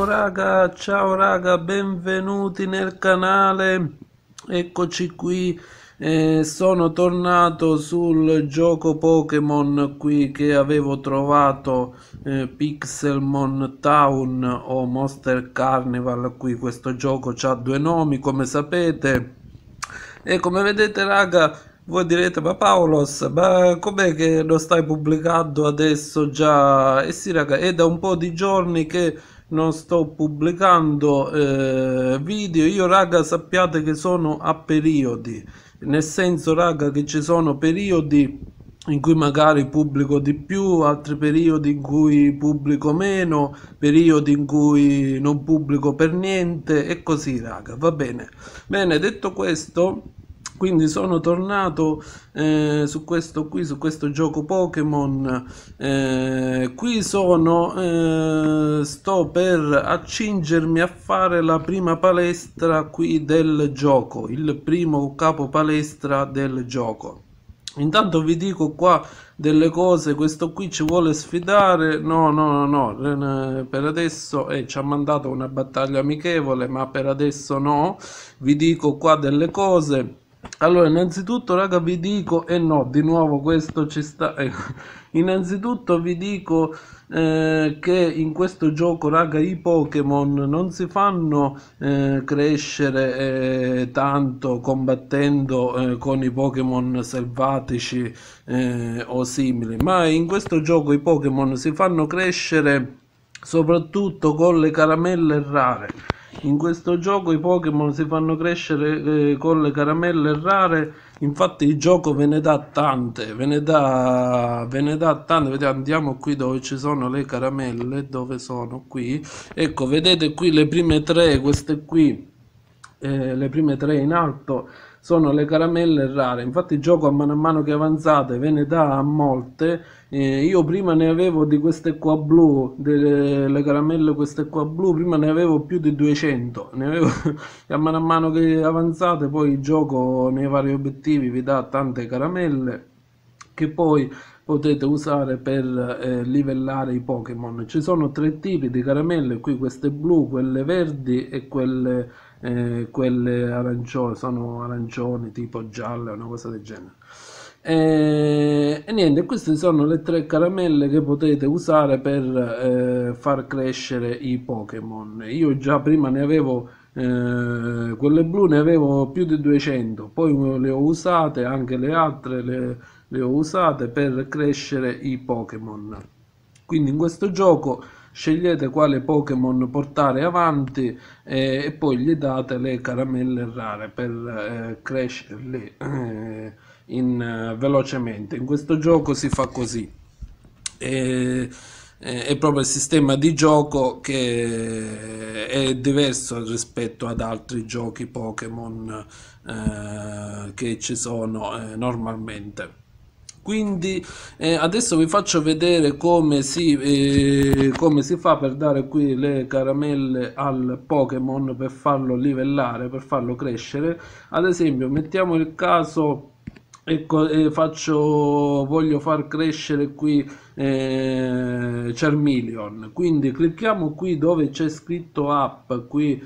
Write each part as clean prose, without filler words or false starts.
Ciao raga, benvenuti nel canale. Eccoci qui. Sono tornato sul gioco Pokémon qui che avevo trovato, Pixelmon Town o Monster Carnival. Qui questo gioco ha due nomi, come sapete. E come vedete, raga, voi direte, ma Paolos, ma com'è che lo stai pubblicando adesso già? Eh sì, raga, è da un po' di giorni che non sto pubblicando video. Io, raga, sappiate che sono a periodi, nel senso, raga, che ci sono periodi in cui magari pubblico di più, altri periodi in cui pubblico meno, periodi in cui non pubblico per niente e così, raga, va bene. Bene, detto questo, quindi sono tornato su questo qui, su questo gioco Pokémon. Qui sto per accingermi a fare la prima palestra qui del gioco, il primo capo palestra del gioco. Intanto vi dico qua delle cose, questo qui ci vuole sfidare, no, per adesso ci ha mandato una battaglia amichevole, ma per adesso no, vi dico qua delle cose. Allora, innanzitutto, raga, vi dico, no, di nuovo questo ci sta. Innanzitutto vi dico che in questo gioco, raga, i Pokémon non si fanno crescere tanto combattendo con i Pokémon selvatici o simili, ma in questo gioco i Pokémon si fanno crescere soprattutto con le caramelle rare. In questo gioco i Pokémon si fanno crescere con le caramelle rare, infatti il gioco ve ne dà tante, ve ne dà tante. Vedete, andiamo qui dove ci sono le caramelle, dove sono qui, ecco, vedete qui le prime tre, queste qui, le prime tre in alto sono le caramelle rare. Infatti il gioco a mano che avanzate ve ne dà a molte. Io prima ne avevo di queste qua blu, delle caramelle queste qua blu, prima ne avevo più di 200, ne avevo e a mano che avanzate poi il gioco nei vari obiettivi vi dà tante caramelle che poi potete usare per livellare i Pokémon. Ci sono tre tipi di caramelle qui, queste blu, quelle verdi e quelle arancioni, sono arancioni tipo gialle, una cosa del genere. E niente, queste sono le tre caramelle che potete usare per far crescere i Pokémon. Io già prima ne avevo quelle blu, ne avevo più di 200, poi le ho usate, anche le altre le ho usate per crescere i Pokémon. Quindi in questo gioco scegliete quale Pokémon portare avanti e poi gli date le caramelle rare per crescerli velocemente. In questo gioco si fa così. È proprio il sistema di gioco che è diverso rispetto ad altri giochi Pokémon che ci sono normalmente. Quindi adesso vi faccio vedere come si fa per dare qui le caramelle al Pokémon, per farlo livellare, per farlo crescere. Ad esempio, mettiamo il caso, ecco, voglio far crescere qui Charmeleon. Quindi clicchiamo qui dove c'è scritto app, qui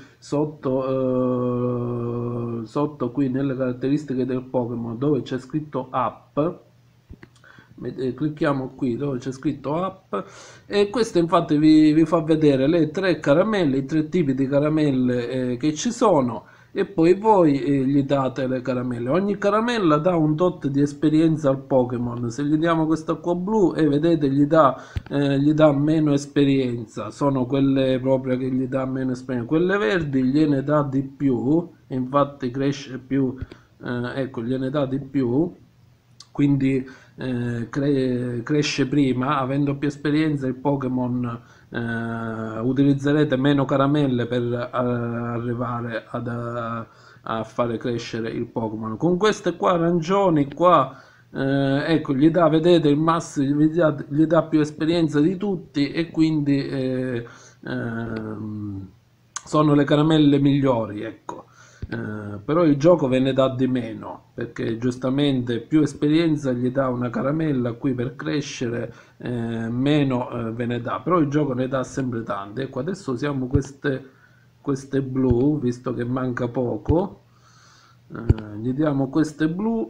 sotto qui nelle caratteristiche del Pokémon, dove c'è scritto app. Clicchiamo qui dove c'è scritto app e questo infatti vi fa vedere le tre caramelle, i tre tipi di caramelle che ci sono, e poi voi gli date le caramelle. Ogni caramella dà un tot di esperienza al Pokémon. Se gli diamo questa qua blu e vedete gli dà meno esperienza, sono quelle proprio che gli dà meno esperienza. Quelle verdi gliene dà di più, infatti cresce più, ecco, gliene dà di più, quindi cresce prima. Avendo più esperienza il Pokémon utilizzerete meno caramelle per arrivare a fare crescere il Pokémon. Con queste qua arancioni qua, ecco, vedete il massimo, gli dà più esperienza di tutti e quindi sono le caramelle migliori, ecco. Però il gioco ve ne dà di meno, perché giustamente più esperienza gli dà una caramella qui per crescere, meno ve ne dà, però il gioco ne dà sempre tante. Ecco, adesso usiamo queste blu, visto che manca poco, gli diamo queste blu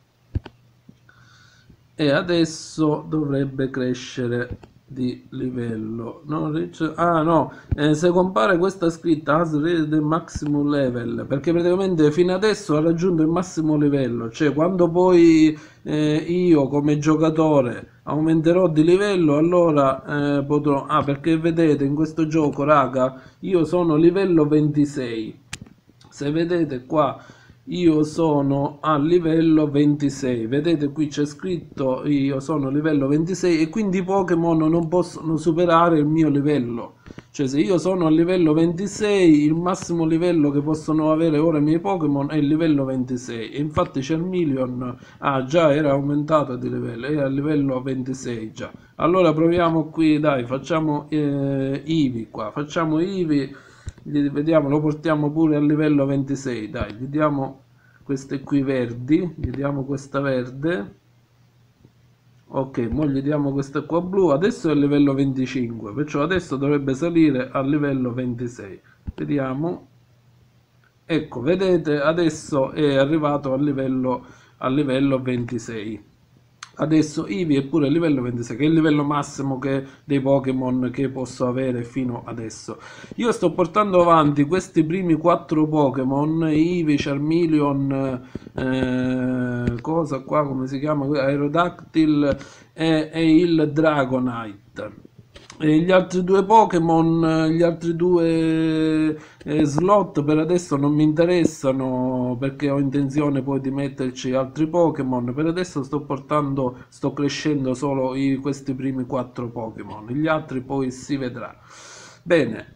e adesso dovrebbe crescere di livello. Ah no, se compare questa scritta has reached the maximum level, perché praticamente fino adesso ha raggiunto il massimo livello, cioè quando poi io come giocatore aumenterò di livello, allora potrò, perché vedete in questo gioco, raga, io sono livello 26. Se vedete qua, io sono a livello 26, vedete qui c'è scritto io sono a livello 26 e quindi i Pokémon non possono superare il mio livello. Cioè se io sono a livello 26, il massimo livello che possono avere ora i miei Pokémon è il livello 26. E infatti Charmeleon già era aumentato di livello, è a livello 26 già. Allora proviamo qui, dai, facciamo Eevee qua, facciamo Eevee, vediamo, lo portiamo pure a livello 26, dai, gli diamo queste qui verdi, gli diamo questa verde, ok, mo gli diamo questa qua blu, adesso è a livello 25, perciò adesso dovrebbe salire a livello 26, vediamo, ecco, vedete, adesso è arrivato a livello 26. Adesso Eevee è pure a livello 26, che è il livello massimo dei Pokémon che posso avere fino adesso. Io sto portando avanti questi primi 4 Pokémon, Eevee, Charmeleon, cosa qua, come si chiama? Aerodactyl e il Dragonite. E gli altri due Pokémon, gli altri due slot per adesso non mi interessano perché ho intenzione poi di metterci altri Pokémon. Per adesso sto crescendo solo questi primi 4 Pokémon, gli altri poi si vedrà. Bene,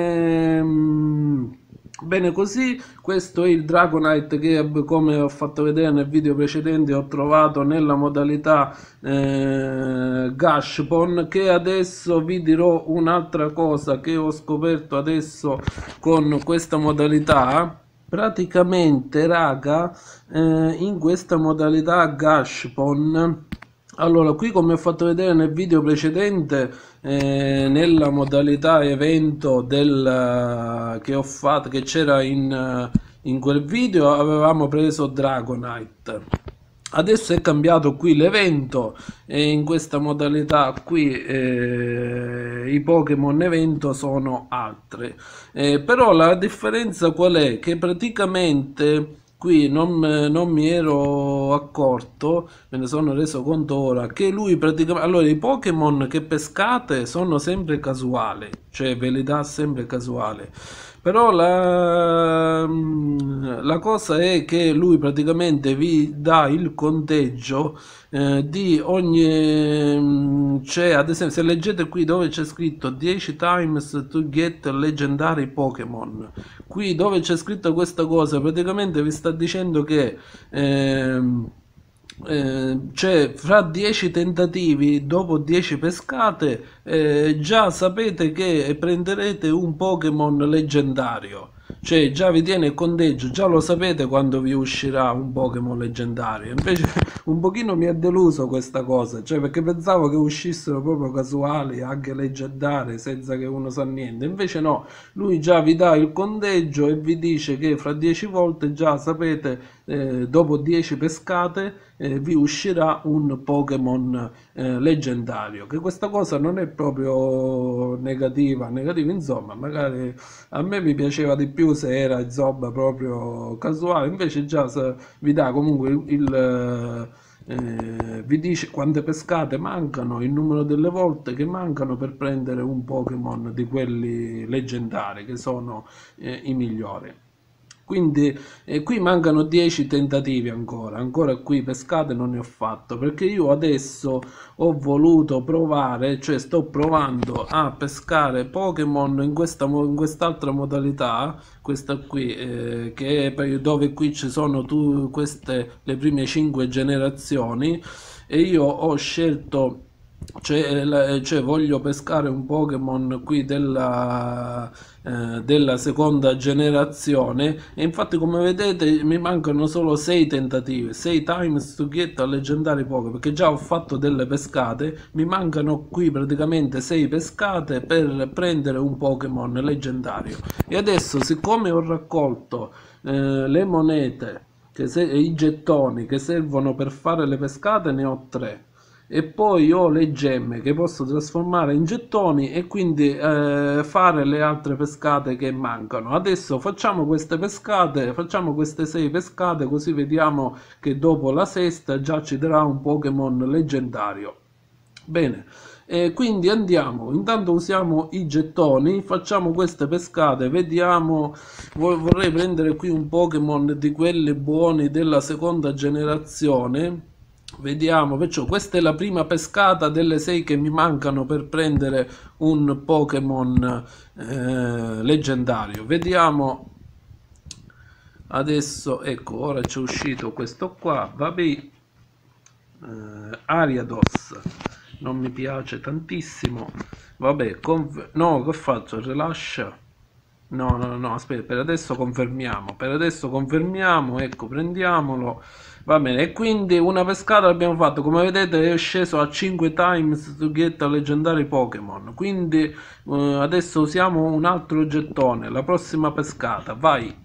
bene così, questo è il Dragonite che come ho fatto vedere nel video precedente ho trovato nella modalità Gashpon, che adesso vi dirò un'altra cosa che ho scoperto adesso con questa modalità. Praticamente raga, in questa modalità Gashpon, allora qui come ho fatto vedere nel video precedente, nella modalità evento che ho fatto, che c'era in quel video, avevamo preso Dragonite. Adesso è cambiato qui l'evento e in questa modalità qui i Pokémon evento sono altre. Però la differenza qual è? Che praticamente qui non mi ero accorto, me ne sono reso conto ora, che lui praticamente, allora i Pokémon che pescate sono sempre casuali, cioè ve li dà sempre casuale. Però la cosa è che lui praticamente vi dà il conteggio di ogni, cioè ad esempio se leggete qui dove c'è scritto 10 times to get legendary Pokémon, qui dove c'è scritto questa cosa praticamente vi sta dicendo che cioè fra 10 tentativi dopo 10 pescate già sapete che prenderete un Pokémon leggendario, cioè già vi tiene il conteggio, già lo sapete quando vi uscirà un Pokémon leggendario. Invece un pochino mi ha deluso questa cosa, cioè perché pensavo che uscissero proprio casuali, anche leggendari, senza che uno sa niente. Invece no, lui già vi dà il conteggio e vi dice che fra 10 volte già sapete, dopo 10 pescate vi uscirà un Pokémon leggendario. Che questa cosa non è proprio negativa, insomma, magari a me mi piaceva di più se era insomma proprio casuale, invece già vi dà comunque vi dice quante pescate mancano, il numero delle volte che mancano per prendere un Pokémon di quelli leggendari che sono i migliori. Quindi qui mancano 10 tentativi ancora qui pescate non ne ho fatto, perché io adesso ho voluto provare, cioè sto provando a pescare Pokémon in quest'altra modalità, questa qui, che è dove qui ci sono le prime 5 generazioni, e io ho scelto cioè, voglio pescare un Pokémon qui della seconda generazione e infatti come vedete mi mancano solo 6 tentative, 6 times to get a leggendari Pokémon, perché già ho fatto delle pescate, mi mancano qui praticamente 6 pescate per prendere un Pokémon leggendario. E adesso, siccome ho raccolto le monete, i gettoni che servono per fare le pescate, ne ho 3 e poi ho le gemme che posso trasformare in gettoni e quindi fare le altre pescate che mancano. Adesso facciamo queste pescate, facciamo queste 6 pescate, così vediamo che dopo la sesta già ci darà un Pokémon leggendario. Bene, quindi andiamo, intanto usiamo i gettoni, facciamo queste pescate, vediamo, vorrei prendere qui un Pokémon di quelli buoni della seconda generazione. Vediamo, perciò questa è la prima pescata delle 6 che mi mancano per prendere un Pokémon leggendario. Vediamo adesso, ecco, ora c'è uscito questo qua, vabbè, Ariados, non mi piace tantissimo, vabbè, no, che faccio? Rilascia? No, no, no, aspetta, per adesso confermiamo, ecco, prendiamolo, va bene, e quindi una pescata l'abbiamo fatto, come vedete è sceso a 5 times to get a leggendari Pokémon, quindi adesso usiamo un altro gettone, la prossima pescata, vai.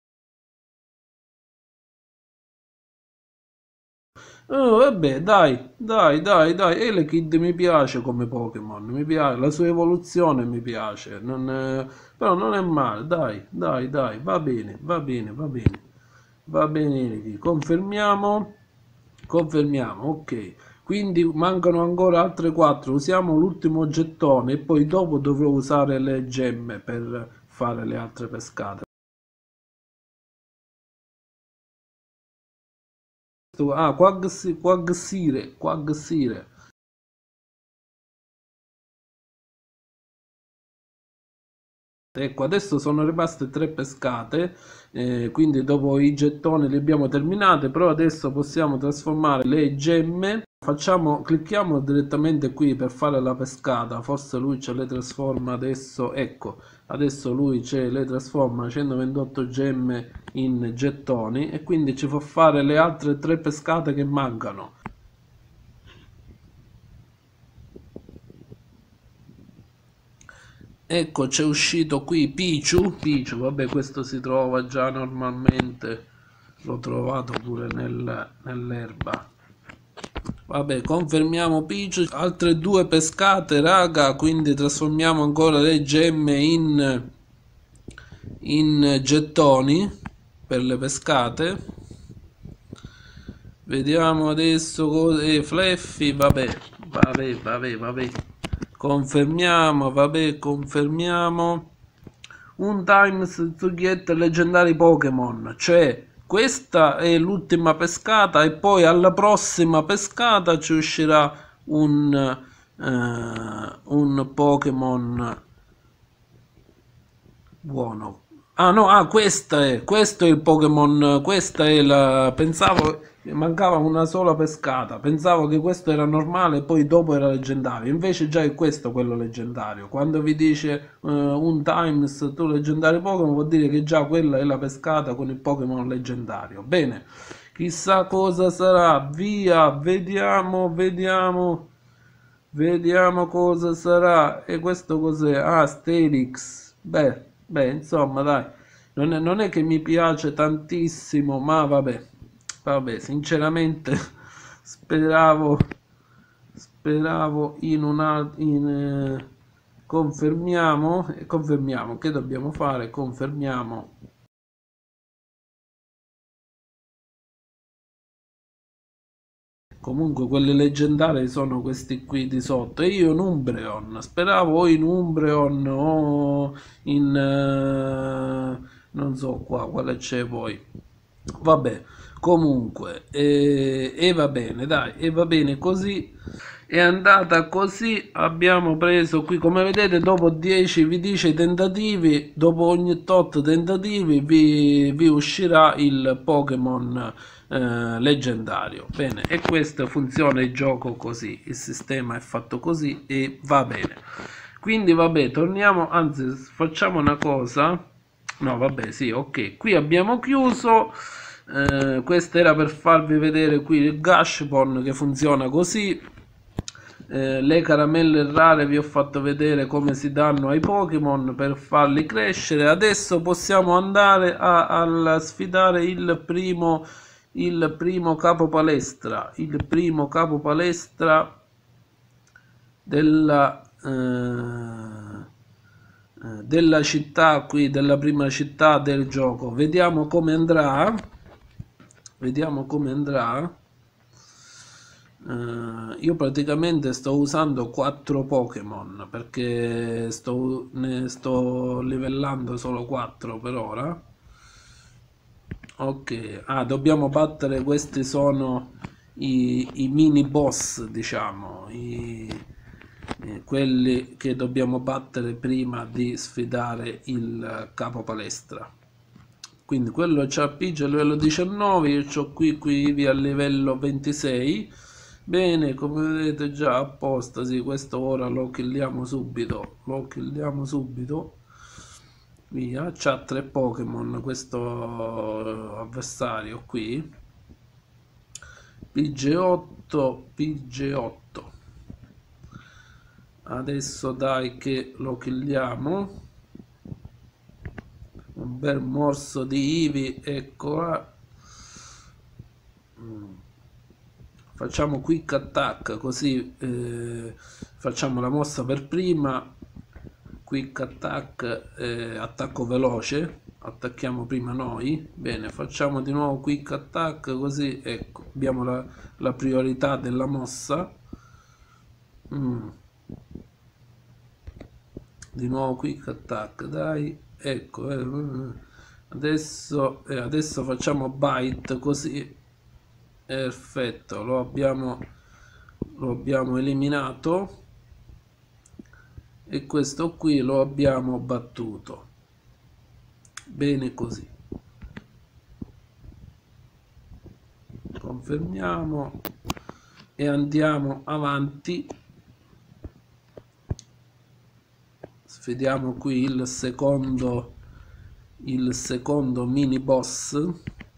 Oh, vabbè, dai, Elekid mi piace come Pokémon, mi piace, la sua evoluzione mi piace, però non è male, dai, va bene, va bene, Elekid, confermiamo, ok, quindi mancano ancora altre 4, usiamo l'ultimo gettone e poi dopo dovrò usare le gemme per fare le altre pescate. Ah, Quagsire. Ecco, adesso sono rimaste 3 pescate, quindi dopo i gettoni li abbiamo terminate, però adesso possiamo trasformare le gemme. Clicchiamo direttamente qui per fare la pescata, forse lui ce le trasforma adesso, ecco, adesso lui ce le trasforma 128 gemme in gettoni e quindi ci fa fare le altre 3 pescate che mancano. Ecco, c'è uscito qui Pichu, vabbè, questo si trova già normalmente, l'ho trovato pure nell'erba. Vabbè, confermiamo Pichu, altre 2 pescate, raga, quindi trasformiamo ancora le gemme in gettoni per le pescate. Vediamo adesso cosa. Fluffy, vabbè. Confermiamo. Un times to get leggendari Pokémon, cioè questa è l'ultima pescata e poi alla prossima pescata ci uscirà un Pokémon buono. Ah no, questo è il Pokémon, questa è la. Pensavo, mancava una sola pescata, pensavo che questo era normale e poi dopo era leggendario, invece già è questo quello leggendario. Quando vi dice un times tu leggendario Pokémon vuol dire che già quella è la pescata con il Pokémon leggendario. Bene, chissà cosa sarà, via, vediamo cosa sarà. E questo cos'è? Ah, Stelix. Beh, insomma, dai, non è che mi piace tantissimo, ma vabbè, sinceramente speravo, speravo in una. Confermiamo, che dobbiamo fare? Confermiamo. Comunque quelli leggendari sono questi qui di sotto. E io in Umbreon. Speravo o in Umbreon o in. Non so qua quale c'è poi. Vabbè, comunque, e va bene, dai, e va bene così. È andata così. Abbiamo preso qui, come vedete, dopo 10, vi dice i tentativi, dopo ogni tot tentativi vi uscirà il Pokémon leggendario. Bene, e questo funziona il gioco così, il sistema è fatto così e va bene. Quindi vabbè, torniamo, anzi facciamo una cosa. No, vabbè, sì, ok. Qui abbiamo chiuso. Questo era per farvi vedere qui il Gashpon che funziona così. Le caramelle rare vi ho fatto vedere come si danno ai Pokémon per farli crescere. Adesso possiamo andare a sfidare il primo capo palestra. Il primo capo palestra della città qui, della prima città del gioco. Vediamo come andrà. Vediamo come andrà. Io praticamente sto usando 4 Pokémon perché ne sto livellando solo 4 per ora. Ok, dobbiamo battere, questi sono i mini boss, diciamo, quelli che dobbiamo battere prima di sfidare il capo palestra. Quindi quello c'ha Pidgey a livello 19, io c'ho qui a livello 26. Bene, come vedete già apposta, sì, questo ora lo killiamo subito, via. C'ha 3 Pokémon questo avversario qui. Pidgeotto. Adesso dai che lo killiamo. Un bel morso di Eevee, eccola. Facciamo quick attack così facciamo la mossa per prima. Quick attack, attacco veloce, attacchiamo prima noi. Bene, facciamo di nuovo quick attack così, ecco, abbiamo la priorità della mossa. Di nuovo quick attack, dai, ecco. Adesso facciamo bite così. Perfetto, lo abbiamo eliminato e questo qui lo abbiamo battuto. Bene così. Confermiamo e andiamo avanti. Sfidiamo qui il secondo mini boss.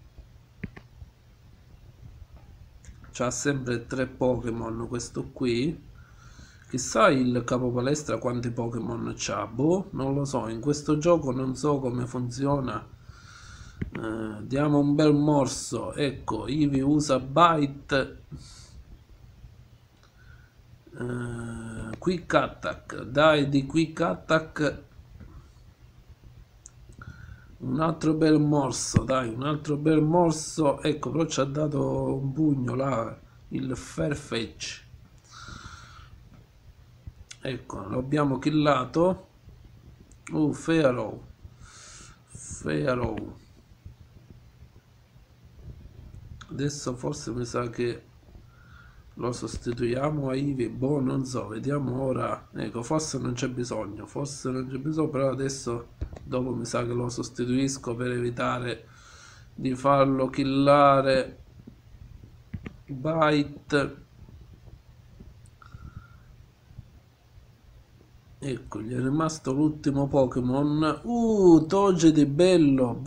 C'ha sempre 3 Pokémon questo qui. Chissà il capo palestra quanti Pokémon c'ha. Boh, non lo so. In questo gioco non so come funziona. Diamo un bel morso. Ecco, Eevee usa Bite. Quick Attack. Dai di Quick Attack. Un altro bel morso, dai, un altro bel morso. Ecco, però ci ha dato un pugno là, il Farfetch. Ecco, lo abbiamo killato. Fearow. Adesso forse mi sa che lo sostituiamo a Eevee. Boh, non so, vediamo ora. Ecco, forse non c'è bisogno, però adesso dopo mi sa che lo sostituisco per evitare di farlo killare. Bite. Ecco, gli è rimasto l'ultimo Pokémon. Togepi, bello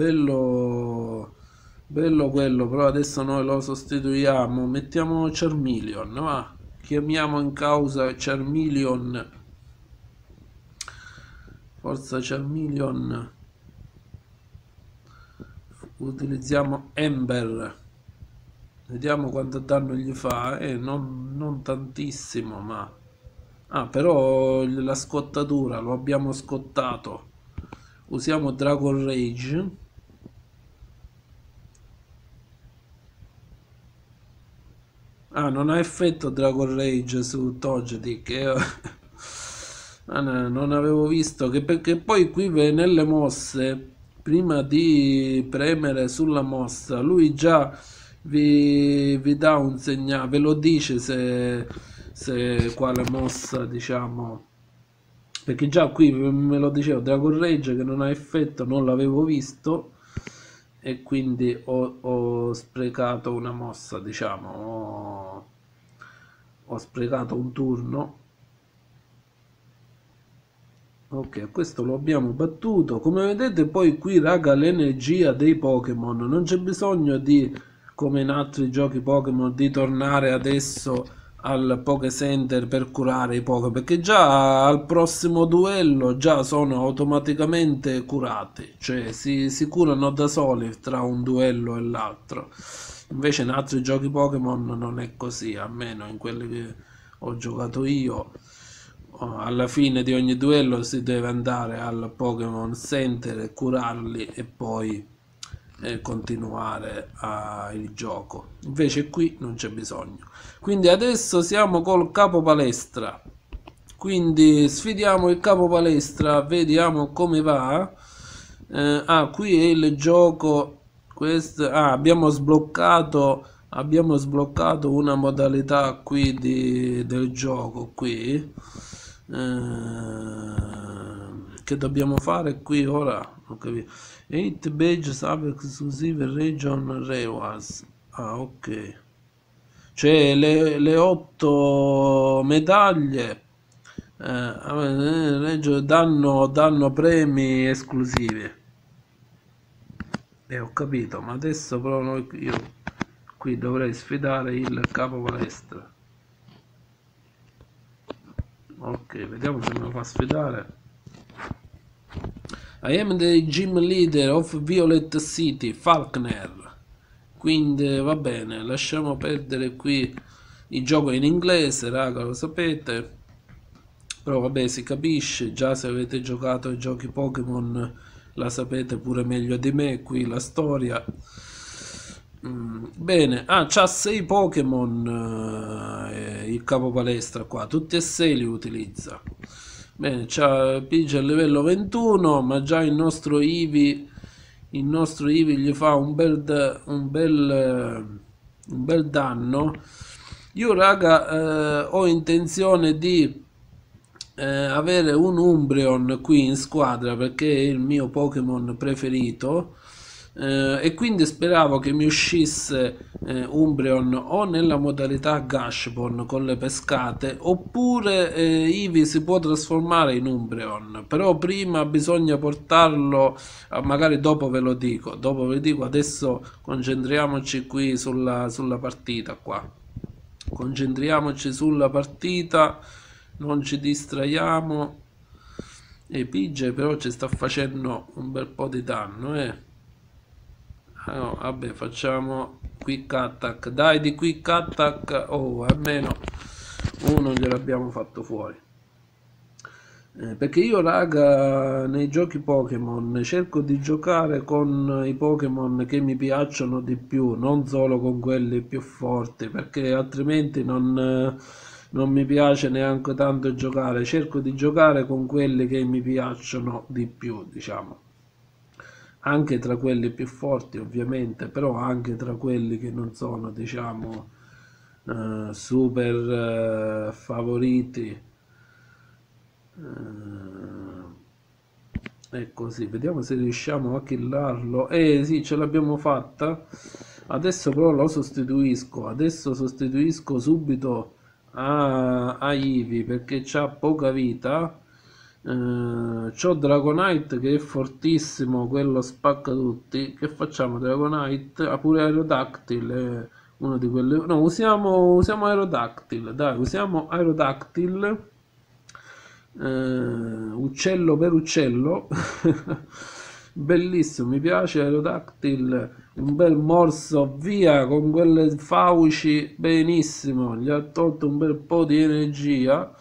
quello, però adesso noi lo sostituiamo. Mettiamo Charmeleon, va? Chiamiamo in causa Charmeleon. Forza Charmeleon. Utilizziamo Ember. Vediamo quanto danno gli fa. Non tantissimo, ma... però la scottatura lo abbiamo scottato. Usiamo Dragon Rage. Non ha effetto Dragon Rage su Togetic. Non avevo visto che, perché poi qui nelle mosse prima di premere sulla mossa, lui già vi dà un segnale, ve lo dice se quale mossa, diciamo, perché già qui me lo dicevo, Dragon Rage che non ha effetto, non l'avevo visto e quindi ho sprecato una mossa, diciamo, ho sprecato un turno. Ok, questo lo abbiamo battuto. Come vedete poi qui, raga, l'energia dei Pokémon. Non c'è bisogno di, come in altri giochi Pokémon, di tornare adesso al Poké Center per curare i Pokémon. Perché già al prossimo duello già sono automaticamente curati. Cioè si curano da soli tra un duello e l'altro. Invece in altri giochi Pokémon non è così, almeno in quelli che ho giocato io. Alla fine di ogni duello si deve andare al Pokémon Center e curarli e poi continuare il gioco. Invece qui non c'è bisogno. Quindi adesso siamo col capo palestra. Quindi sfidiamo il capo palestra, vediamo come va. Qui è il gioco. Abbiamo sbloccato una modalità qui del gioco qui. Che dobbiamo fare qui ora? Non capito. 8 badge sub exclusive region rewards. Ok. Cioè le 8 medaglie danno premi esclusivi. Ho capito, ma adesso però io qui dovrei sfidare il capo palestra. Ok, vediamo se me lo fa sfidare. I am the gym leader of Violet City, Falkner. Quindi va bene, lasciamo perdere qui. Il gioco è in inglese, raga, lo sapete. Però vabbè, si capisce, già se avete giocato ai giochi Pokémon la sapete pure meglio di me, qui la storia. Bene, c'ha 6 Pokémon il capo palestra qua, tutti e 6 li utilizza. Bene, c'ha Pidgey a livello 21, ma già il nostro Eevee gli fa un bel danno. Io raga ho intenzione di avere un Umbreon qui in squadra perché è il mio Pokémon preferito. E quindi speravo che mi uscisse Umbreon o nella modalità Gashbon con le pescate oppure Eevee si può trasformare in Umbreon, però prima bisogna portarlo, magari dopo ve lo dico, adesso concentriamoci qui sulla partita qua, concentriamoci sulla partita, non ci distraiamo. E Pidgey però ci sta facendo un bel po' di danno, No, vabbè, facciamo quick attack. Dai, di quick attack. Oh, almeno uno gliel'abbiamo fatto fuori. Perché io, raga, nei giochi Pokémon cerco di giocare con i Pokémon che mi piacciono di più, non solo con quelli più forti, perché altrimenti non mi piace neanche tanto giocare. Cerco di giocare con quelli che mi piacciono di più, diciamo. Anche tra quelli più forti ovviamente, però anche tra quelli che non sono, diciamo, super favoriti. E così, vediamo se riusciamo a killarlo. Sì, ce l'abbiamo fatta. Adesso però lo sostituisco. Adesso sostituisco subito a Eevee perché c'ha poca vita. C'ho Dragonite che è fortissimo, quello spacca tutti. Che facciamo? Dragonite, pure Aerodactyl è uno di quelli. No, usiamo Aerodactyl, dai, usiamo Aerodactyl. Uccello per uccello. Bellissimo, mi piace Aerodactyl, un bel morso via con quelle fauci, benissimo, gli ha tolto un bel po' di energia,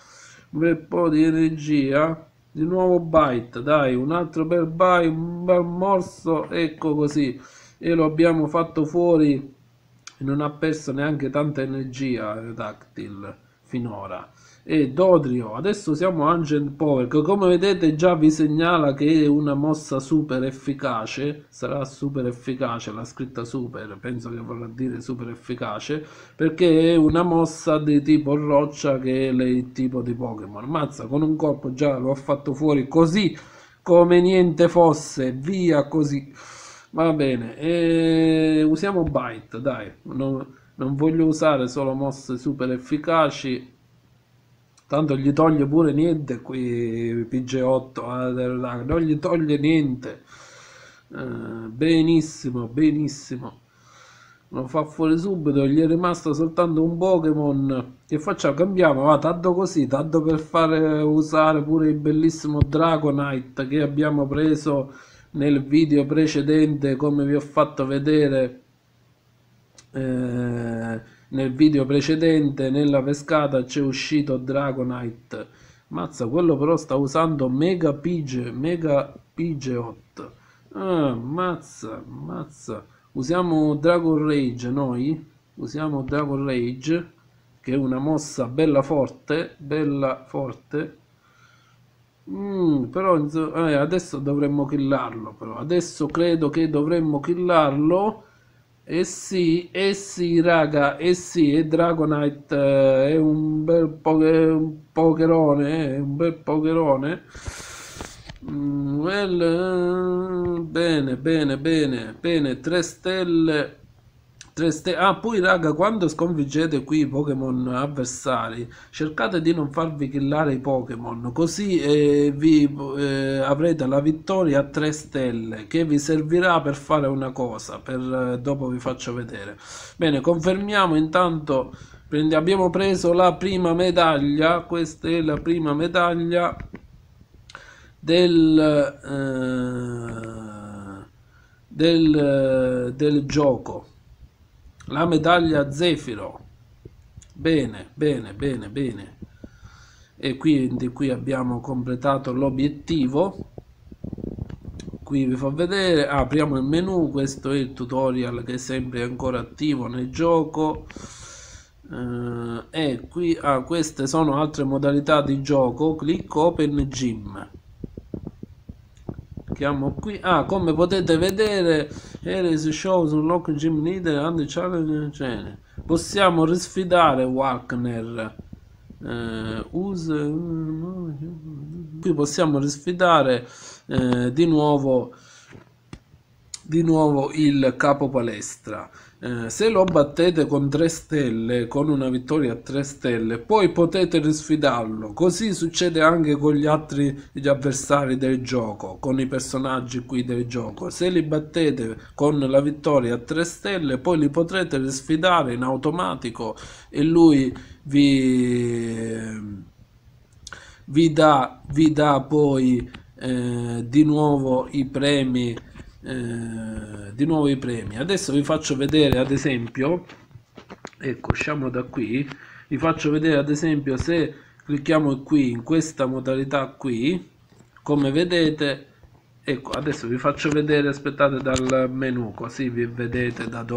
di nuovo bite, dai, un altro bel bite, un bel morso, ecco così, e lo abbiamo fatto fuori e non ha perso neanche tanta energia Aerodactyl finora. e Dodrio. Adesso usiamo Ancient Power, che come vedete già vi segnala che è una mossa super efficace, sarà super efficace, la scritta super, penso che vorrà dire super efficace, perché è una mossa di tipo roccia che è il tipo di Pokémon. Mazza, con un colpo già lo ha fatto fuori così come niente fosse, via così. Va bene, usiamo Bite, dai, non voglio usare solo mosse super efficaci. Tanto gli toglie pure niente qui PG8, non gli toglie niente. Benissimo, benissimo. Lo fa fuori subito, gli è rimasto soltanto un Pokémon. Che facciamo? Cambiamo, va, tanto così, tanto per fare usare pure il bellissimo Dragonite che abbiamo preso nel video precedente, come vi ho fatto vedere nel video precedente. Nella pescata c'è uscito Dragonite. Mazza, quello però sta usando Mega Pidgeot. Ah, mazza, mazza. Usiamo Dragon Rage noi. Usiamo Dragon Rage, che è una mossa bella forte, bella forte. Però adesso dovremmo killarlo. Però adesso credo che dovremmo killarlo. Eh sì, raga, eh sì, e Dragonite è un bel pokerone, è un bel pokerone. Bene, bene, bene, bene, 3 stelle. 3 stelle. Ah, poi raga, quando sconfiggete qui i Pokémon avversari, cercate di non farvi killare i Pokémon, così avrete la vittoria a 3 stelle, che vi servirà per fare una cosa, dopo vi faccio vedere. Bene, confermiamo intanto, abbiamo preso la prima medaglia, questa è la prima medaglia del gioco, la medaglia Zefiro. Bene, bene, bene, bene. E quindi qui abbiamo completato l'obiettivo. Qui vi fa vedere, apriamo il menu, questo è il tutorial che è sempre ancora attivo nel gioco. E qui queste sono altre modalità di gioco. Click Open Gym. Clicchiamo qui. Come potete vedere, Ares shows unlock gym leader and challenge, cioè, possiamo risfidare Walkner. Qui possiamo risfidare di nuovo il capo palestra. Se lo battete con 3 stelle, con una vittoria a 3 stelle, poi potete risfidarlo. Così succede anche con gli avversari del gioco, con i personaggi qui del gioco. Se li battete con la vittoria a 3 stelle, poi li potrete risfidare in automatico e lui vi dà poi di nuovo i premi. Adesso vi faccio vedere, ad esempio, ecco, usciamo da qui, vi faccio vedere ad esempio se clicchiamo qui in questa modalità qui, come vedete, ecco, adesso vi faccio vedere, aspettate, dal menu, così vi vedete da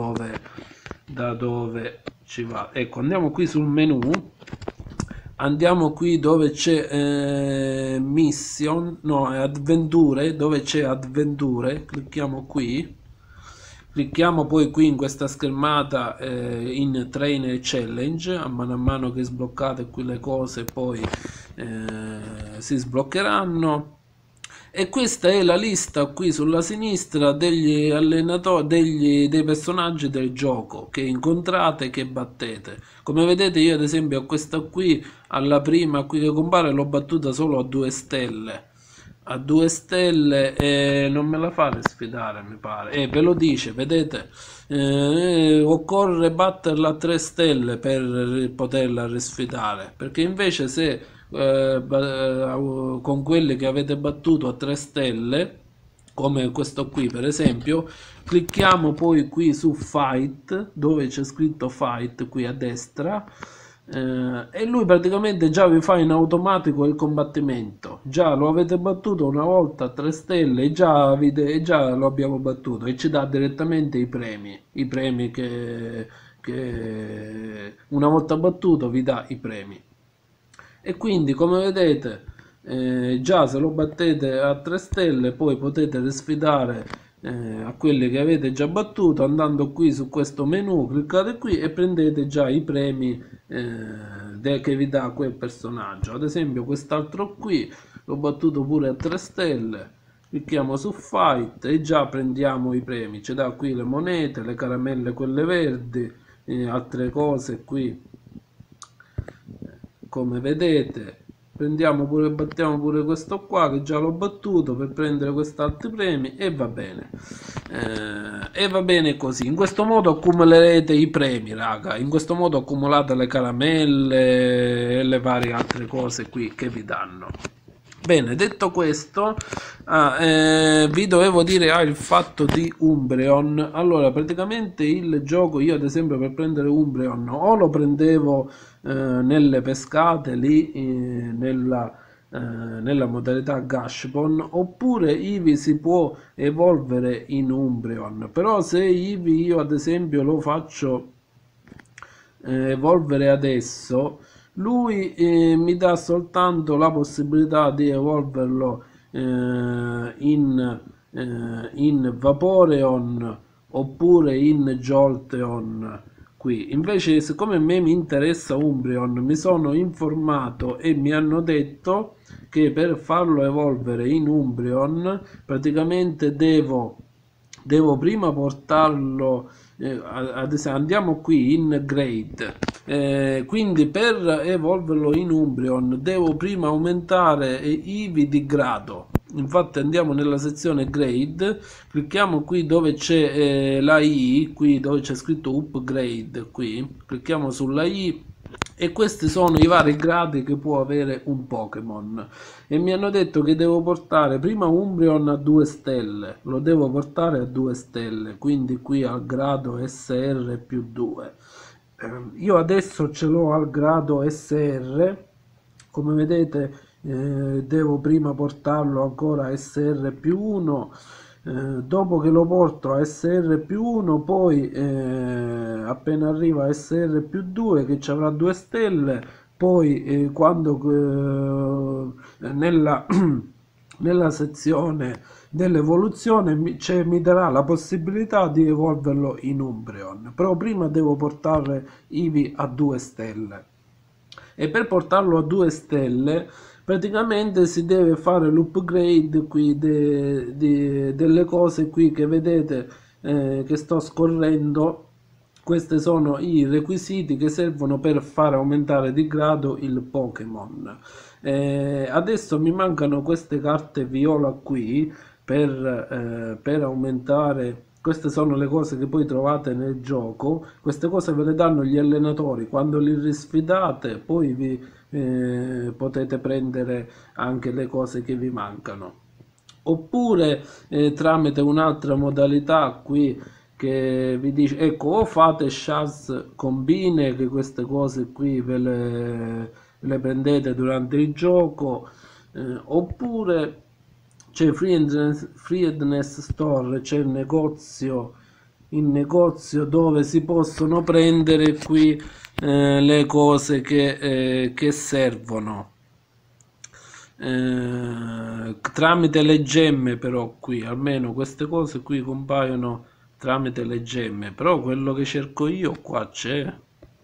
dove ci va. Ecco, andiamo qui sul menu. Andiamo qui dove c'è mission, no, avventure, dove c'è avventure, clicchiamo qui, clicchiamo poi qui in questa schermata in trainer challenge, a mano che sbloccate qui le cose poi si sbloccheranno. E questa è la lista qui sulla sinistra degli allenatori, dei personaggi del gioco che incontrate, che battete. Come vedete io ad esempio a questa qui, alla prima qui che compare, l'ho battuta solo a 2 stelle. A 2 stelle e non me la fate sfidare, mi pare. Ve lo dice, vedete? Occorre batterla a 3 stelle per poterla risfidare. Perché invece se con quelli che avete battuto a 3 stelle, come questo qui per esempio, clicchiamo poi qui su Fight, dove c'è scritto Fight qui a destra, e lui praticamente già vi fa in automatico il combattimento. Già lo avete battuto una volta a 3 stelle, già lo abbiamo battuto, e ci dà direttamente i premi che una volta battuto vi dà i premi. E quindi come vedete già se lo battete a 3 stelle poi potete sfidare a quelli che avete già battuto andando qui su questo menu, cliccate qui e prendete già i premi che vi dà quel personaggio. Ad esempio quest'altro qui l'ho battuto pure a 3 stelle, clicchiamo su fight e già prendiamo i premi, ci dà qui le monete, le caramelle quelle verdi, altre cose qui come vedete. Prendiamo pure, battiamo pure questo qua che già l'ho battuto per prendere quest'altri premi e va bene così. In questo modo accumulerete i premi, raga. In questo modo accumulate le caramelle e le varie altre cose qui che vi danno. Bene, detto questo, vi dovevo dire il fatto di Umbreon. Allora, praticamente il gioco, io ad esempio per prendere Umbreon o lo prendevo nelle pescate lì nella modalità Gashpon, oppure Eevee si può evolvere in Umbreon. Però se Eevee io ad esempio lo faccio evolvere adesso, lui mi dà soltanto la possibilità di evolverlo in Vaporeon oppure in Jolteon qui. Invece, siccome a me mi interessa Umbreon, mi sono informato e mi hanno detto che per farlo evolvere in Umbreon praticamente devo prima portarlo ad esempio andiamo qui in grade, quindi per evolverlo in Umbreon devo prima aumentare Eevee di grado. Infatti andiamo nella sezione grade, clicchiamo qui dove c'è la I, qui dove c'è scritto upgrade, qui clicchiamo sulla I e questi sono i vari gradi che può avere un Pokémon. E mi hanno detto che devo portare prima Umbreon a 2 stelle, lo devo portare a 2 stelle, quindi qui al grado SR più 2. Io adesso ce l'ho al grado SR, come vedete devo prima portarlo ancora a SR più 1. Dopo che lo porto a SR più 1, poi appena arriva a SR più 2 che ci avrà 2 stelle, poi quando nella, nella sezione dell'evoluzione mi darà la possibilità di evolverlo in Umbreon, però prima devo portare Eevee a 2 stelle. E per portarlo a 2 stelle praticamente si deve fare l'upgrade qui delle cose qui che vedete che sto scorrendo. Questi sono i requisiti che servono per fare aumentare di grado il Pokémon. Adesso mi mancano queste carte viola qui per aumentare. Queste sono le cose che poi trovate nel gioco. Queste cose ve le danno gli allenatori quando li risfidate, poi potete prendere anche le cose che vi mancano. Oppure tramite un'altra modalità qui che vi dice, ecco, o fate Shaz combine, che queste cose qui le prendete durante il gioco, oppure c'è Friendness Store, c'è il negozio dove si possono prendere qui le cose che servono. Tramite le gemme, però qui almeno queste cose qui compaiono tramite le gemme, però quello che cerco io qua c'è.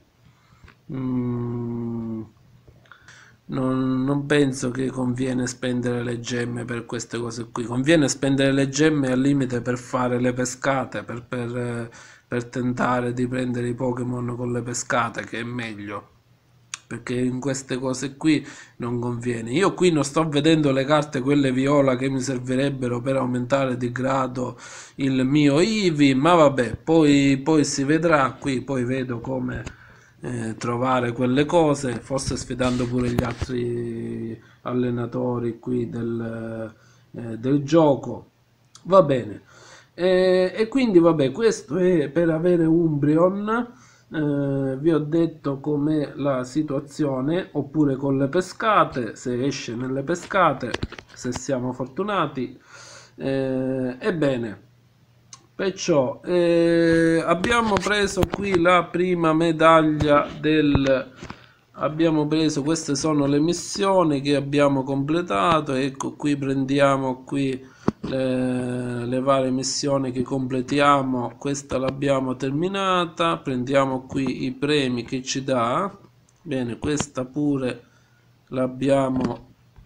Non penso che conviene spendere le gemme per queste cose qui. Conviene spendere le gemme al limite per fare le pescate, per tentare di prendere i Pokémon con le pescate, che è meglio. Perché in queste cose qui non conviene. Io qui non sto vedendo le carte, quelle viola, che mi servirebbero per aumentare di grado il mio Eevee, ma vabbè, poi si vedrà. Qui poi vedo come trovare quelle cose, forse sfidando pure gli altri allenatori qui del gioco. Va bene. E quindi vabbè, questo è per avere Umbreon. Vi ho detto com'è la situazione, oppure con le pescate, se esce nelle pescate, se siamo fortunati. Ebbene, perciò abbiamo preso qui la prima medaglia abbiamo preso, queste sono le missioni che abbiamo completato. Ecco, qui prendiamo qui le varie missioni che completiamo. Questa l'abbiamo terminata, prendiamo qui i premi che ci dà. Bene, questa pure l'abbiamo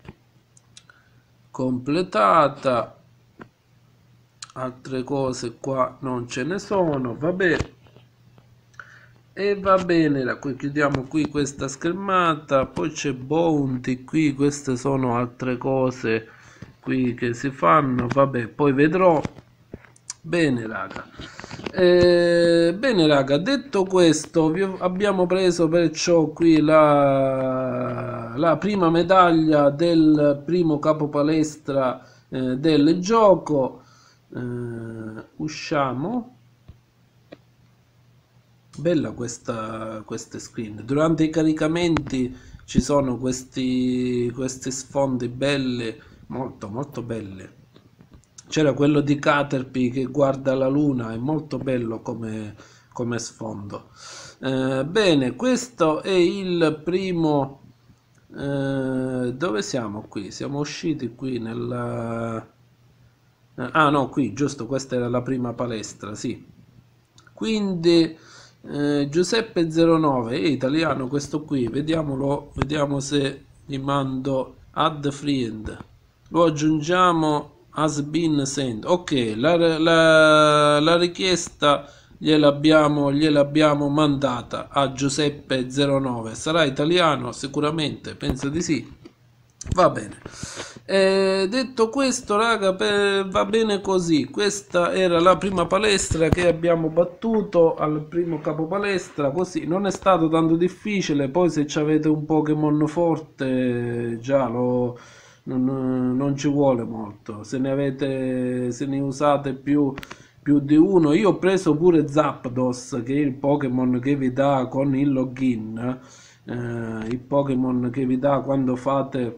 completata. Altre cose qua non ce ne sono, vabbè. E va bene, qui chiudiamo qui questa schermata. Poi c'è Bounty qui, queste sono altre cose qui che si fanno, vabbè, poi vedrò. Bene raga, bene raga, detto questo abbiamo preso perciò qui la prima medaglia del primo capo palestra del gioco. Usciamo. Bella queste screen. Durante i caricamenti ci sono questi sfondi belli, molto molto belli. C'era quello di Caterpie che guarda la luna, è molto bello come sfondo. Bene, questo è il primo. Dove siamo qui? Siamo usciti qui nella. Ah no, qui, giusto, questa era la prima palestra, sì. Quindi Giuseppe09 è italiano questo qui, vediamolo, vediamo se gli mando add friend, lo aggiungiamo as been sent. Ok, la richiesta gliel'abbiamo mandata a Giuseppe09. Sarà italiano sicuramente, penso di sì. Va bene. Detto questo raga, va bene così. Questa era la prima palestra che abbiamo battuto al primo capo palestra, così non è stato tanto difficile. Poi se avete un Pokémon forte già non ci vuole molto. Se ne usate più di uno. Io ho preso pure Zapdos, che è il Pokémon che vi dà con il login, il Pokémon che vi dà quando fate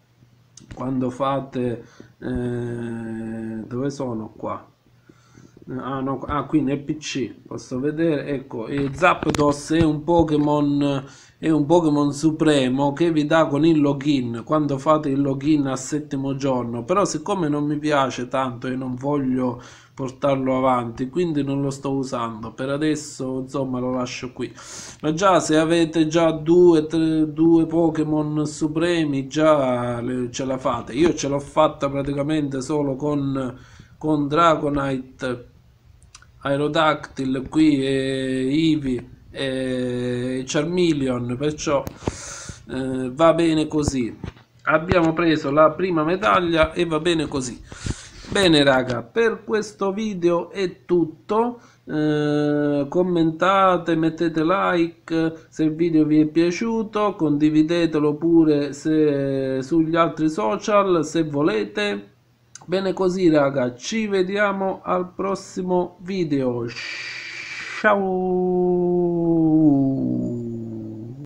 dove sono qua? Ah, no, qui nel PC posso vedere, ecco, Zapdos è un Pokémon supremo che vi dà con il login quando fate il login al 7° giorno. Però siccome non mi piace tanto e non voglio portarlo avanti, quindi non lo sto usando per adesso, insomma lo lascio qui. Ma già se avete già due Pokémon supremi già ce la fate. Io ce l'ho fatta praticamente solo con Dragonite, Aerodactyl qui e Eevee e Charmeleon, perciò va bene così. Abbiamo preso la prima medaglia e va bene così. Bene raga, per questo video è tutto. Commentate, mettete like se il video vi è piaciuto, condividetelo pure sugli altri social se volete. Bene così raga, ci vediamo al prossimo video. Ciao.